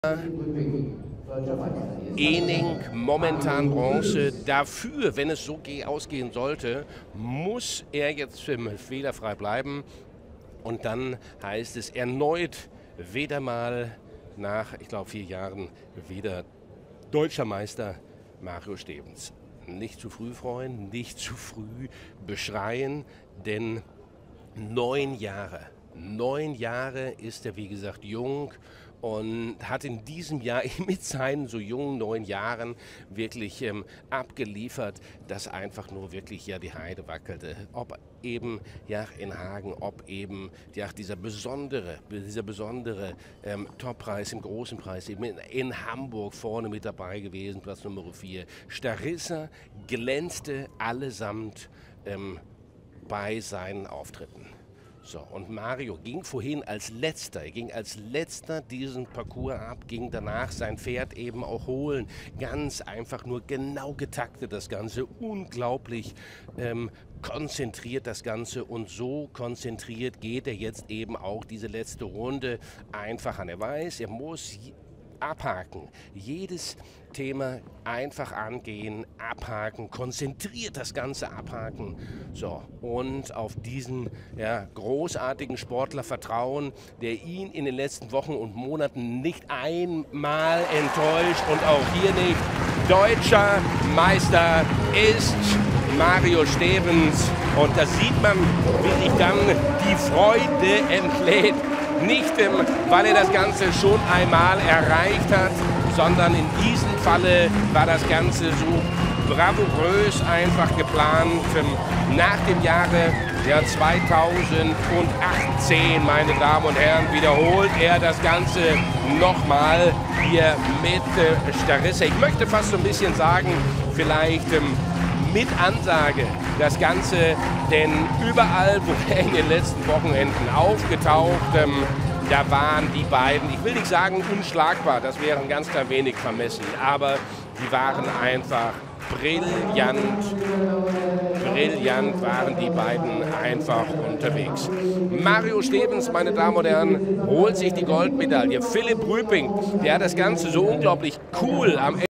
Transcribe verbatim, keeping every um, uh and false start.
Ening momentan Bronze. Dafür, wenn es so ausgehen sollte, muss er jetzt fehlerfrei bleiben. Und dann heißt es erneut wieder mal nach, ich glaube, vier Jahren wieder deutscher Meister Mario Stevens. Nicht zu früh freuen, nicht zu früh beschreien, denn neun Jahre, neun Jahre ist er, wie gesagt, jung und hat in diesem Jahr mit seinen so jungen neun Jahren wirklich ähm, abgeliefert, dass einfach nur wirklich ja die Heide wackelte. Ob eben ja in Hagen, ob eben ja dieser besondere, dieser besondere ähm, Toppreis im großen Preis eben in, in Hamburg vorne mit dabei gewesen, Platz Nummer vier. Starissa glänzte allesamt ähm, bei seinen Auftritten. So, und Mario ging vorhin als Letzter, er ging als Letzter diesen Parcours ab, ging danach sein Pferd eben auch holen. Ganz einfach nur genau getaktet das Ganze, unglaublich ähm, konzentriert das Ganze und so konzentriert geht er jetzt eben auch diese letzte Runde einfach an. Er weiß, er muss abhaken, jedes Thema einfach angehen, abhaken, konzentriert das Ganze abhaken. So, und auf diesen ja, großartigen Sportler vertrauen, der ihn in den letzten Wochen und Monaten nicht einmal enttäuscht und auch hier nicht. Deutscher Meister ist Mario Stevens und da sieht man, wie sich dann die Freude entlädt. Nicht, weil er das Ganze schon einmal erreicht hat, sondern in diesem Falle war das Ganze so bravourös einfach geplant. Nach dem Jahre ja, zweitausendachtzehn, meine Damen und Herren, wiederholt er das Ganze nochmal hier mit äh, Starissa. Ich möchte fast so ein bisschen sagen, vielleicht ähm, mit Ansage das Ganze, denn überall, wo er in den letzten Wochenenden aufgetaucht, ähm, da waren die beiden, ich will nicht sagen unschlagbar, das wäre ein ganz klein wenig vermessen, aber die waren einfach brillant, brillant waren die beiden einfach unterwegs. Mario Stevens, meine Damen und Herren, holt sich die Goldmedaille. Philipp Rüping, der hat das Ganze so unglaublich cool am Ende